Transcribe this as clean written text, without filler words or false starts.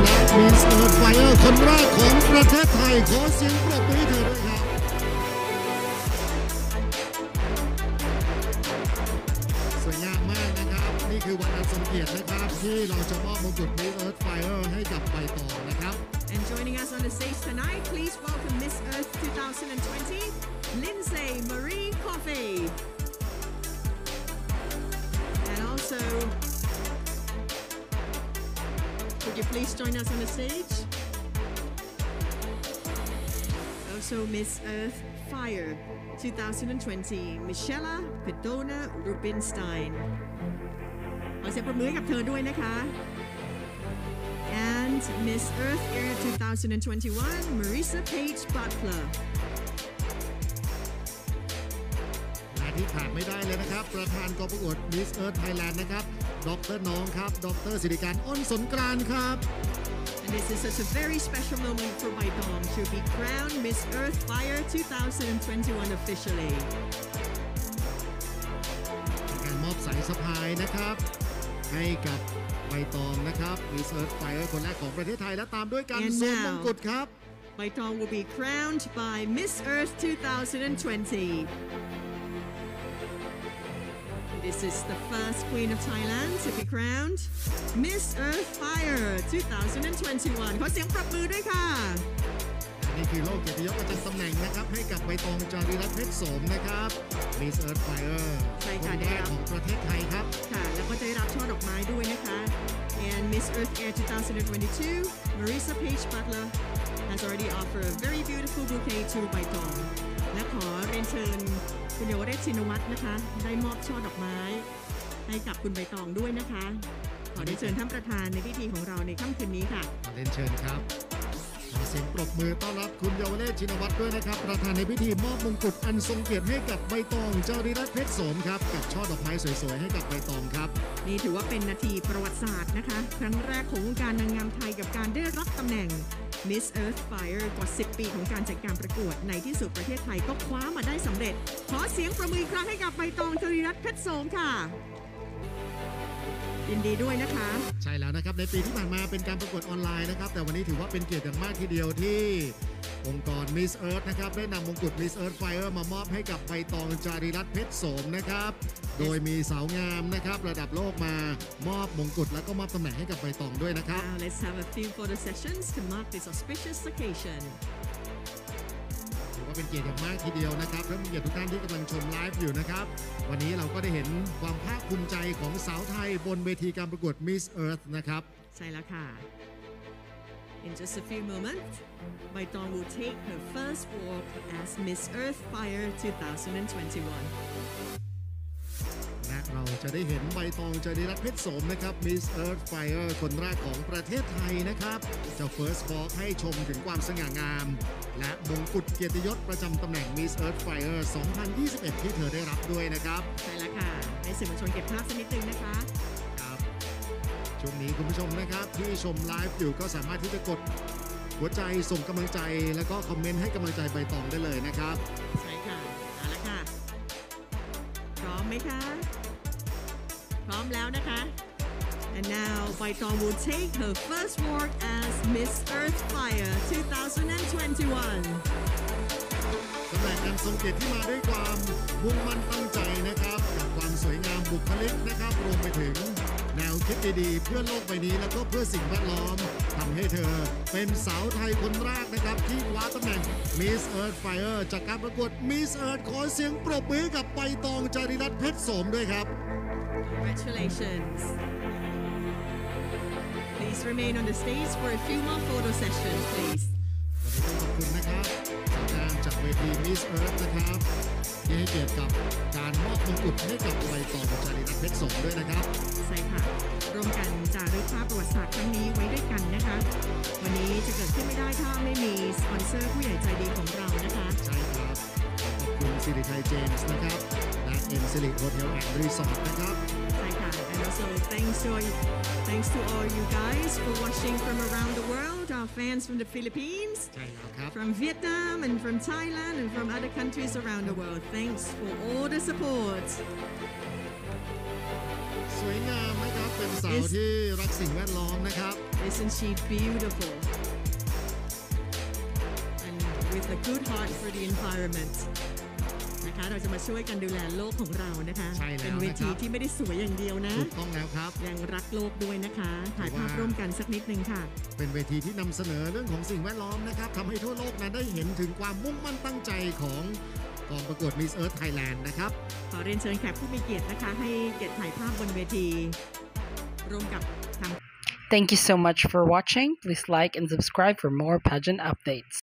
และมิสเอิร์ธไฟเออร์คนแรกของประเทศไทยขอเสียงปรบมือให้เธอด้วยครับสวยงามมากนะครับนี่คือวันอันทรงเกียรตินะครับที่เราจะมอบมงกุฎมิสเอิร์ธไฟเออร์ให้กับใบตองนะครับ And joining us on the stage tonight, please welcome Miss Earth 2020, Lindsay Marie Coffey. And also, could you please join us on the stage? Also, Miss Earth Fire 2020, Michelle Pedona Rubinstein. ขอเสียงปรบมือให้กับเธอด้วยนะคะ And Miss Earth Air 2021, Marisa Page Butler. และที่ขาดไม่ได้เลยนะครับประธานกองประกวด Miss Earth Thailand นะครับดร.น้องครับดร.สิริการอ้นสนกรานต์ครับ And this is such a very special moment for Baitong to be crowned Miss Earth Fire 2021 officially. การมอบสายสะพายนะครับให้กับใบตองนะครับ Miss Earth Fire คนแรกของประเทศไทยและตามด้วยการสวมมงกุฎครับ Baitong will be crowned by Miss Earth 2020. This is the first Queen of Thailand to be crowned Miss Earth Fire 2021 ขอเสียงปรบมือด้วยค่ะนี่คือโล่เกียรติยศประจำตำแหน่งนะครับให้กับใบตองจารีรัตน์เพชรโสมนะครับ Miss Earth Fire คนแรกของประเทศไทยครับค่ะแล้วก็จะได้รับช่อดอกไม้ด้วยนะคะ And Miss Earth Air 2022 Marisa Page Butler has already offered a very beautiful bouquet to Baitong และขอเรียนเชิญคุณเยาวเรศชินวัตรนะคะได้มอบช่อดอกไม้ให้กับคุณใบตองด้วยนะคะขอเรียนเชิญท่านประธานในพิธีของเราในค่ำคืนนี้ค่ะเรียนเชิญครับขอเสียงปรบมือต้อนรับคุณเยาวเรศชินวัตรด้วยนะครับประธานในพิธีมอบมงกุฎอันทรงเกียรติให้กับใบตองจารีรัตน์เพชรโสมครับกับช่อดอกไม้สวยๆให้กับใบตองครับนี่ถือว่าเป็นนาทีประวัติศาสตร์นะคะครั้งแรกของวงการนางงามไทยกับการได้รับตำแหน่ง Miss Earth Fire กว่า 10 ปีของการจัดการประกวดในที่สุดประเทศไทยก็คว้ามาได้สำเร็จขอเสียงประมืออีกครั้งให้กับใบตองจารีรัตน์เพชรโสมค่ะยินดีด้วยนะคะใช่แล้วนะครับในปีที่ผ่านมาเป็นการประกวดออนไลน์นะครับแต่วันนี้ถือว่าเป็นเกียรติอย่างมากทีเดียวที่องค์กร Miss Earth นะครับได้นำมงกุฎ Miss Earth Fire มามอบให้กับใบตองจารีรัตน์เพชรโสมนะครับโดยมีสาวงามนะครับระดับโลกมามอบมงกุฎแล้วก็มอบตำแหน่งให้กับใบตองด้วยนะครับ Now let's have a few photo sessions to mark this auspicious occasion ถือว่าเป็นเกียรติอย่างมากทีเดียวนะครับและมีเกียรติทุกท่านที่กำลังชมไลฟ์อยู่นะครับวันนี้เราก็ได้เห็นความภาคภูมิใจของสาวไทยบนเวทีการประกวด Miss Earth นะครับใช่แล้วค่ะ In just a few moments Baitong will take her first walk as Miss Earth Fire 2021 และเราจะได้เห็นใบตองจารีรัตน์เพชรโสมนะครับ Miss Earth Fire คนแรกของประเทศไทยนะครับจะ First Walk ให้ชมถึงความสง่างามและมงกุฎเกียรติยศประจำตำแหน่ง Miss Earth Fire 2021 ที่เธอได้รับด้วยนะครับใช่แล้วค่ะให้สื่อมวลชนเก็บภาพสักนิดนึงนะคะครับช่วงนี้คุณผู้ชมนะครับที่ชมไลฟ์อยู่ก็สามารถที่จะกดหัวใจส่งกำลังใจแล้วก็คอมเมนต์ให้กำลังใจใบตองได้เลยนะครับใช่ค่ะเอาละค่ะพร้อมไหมคะพร้อมแล้วนะคะ And now Baitong will take her first walk as Miss Earth Fire 2021 ตำแหน่งอันทรงเกียรติที่มาด้วยความมุ่งมั่นตั้งใจนะครับกับความสวยงามบุคลิกนะครับรวมไปถึงแนวคิดดีๆเพื่อโลกใบนี้แล้วก็เพื่อสิ่งแวดล้อมทำให้เธอเป็นสาวไทยคนแรกนะครับที่คว้าตำแหน่ง Miss Earth Fire จากการประกวด Miss Earth ขอเสียงปรบมือกับใบตองจารีรัตน์เพชรโสมด้วยครับ Congratulations Please remain on the stage for a few more photo sessions please วันนี้ต้องขอบคุณนะครับสาวงามจากเวที Miss Earth นะครับที่ให้เกียรติกับการมอบมงกุฎให้กับใบตองจารีรัตน์เพชรโสมด้วยนะครับใช่ค่ะร่วมกันจารึกภาพประวัติศาสตร์ครั้งนี้ไว้ด้วยกันนะคะวันนี้จะเกิดขึ้นไม่ได้ถ้าไม่มีสปอนเซอร์ผู้ใหญ่ใจดีของเรานะคะใช่ครับขอบคุณสิริไทยเจมส์นะครับและเอ็มสิริโฮเทลแอนด์รีสอร์ทนะครับใช่ค่ะ and also thanks to all you guys for watching from around the world our fans from the Philippines ใช่แล้วครับ from Vietnam and from Thailand and from other countries around the world thanks for all the support สวยงามนะครับเป็นสาวที่รักสิ่งแวดล้อมนะครับ Isn't she beautiful? And with a good heart for the environment. นะคะเราจะมาช่วยกันดูแลโลกของเรานะคะใช่แล้วเป็นเวทีที่ไม่ได้สวยอย่างเดียวนะถูกต้องแล้วครับยังรักโลกด้วยนะคะ ถ่ายภาพถือว่าร่วมกันสักนิดนึงค่ะเป็นเวทีที่นำเสนอเรื่องของสิ่งแวดล้อมนะครับทำให้ทั่วโลกนั้นได้เห็นถึงความมุ่งมั่นตั้งใจของกองประกวด Miss Earth Thailand นะครับขอเรียนเชิญแขกผู้มีเกียรตินะคะ ให้เกียรติถ่ายภาพบนเวทีร่วมกับทาง Thank you so much for watching. Please like and subscribe for more pageant updates.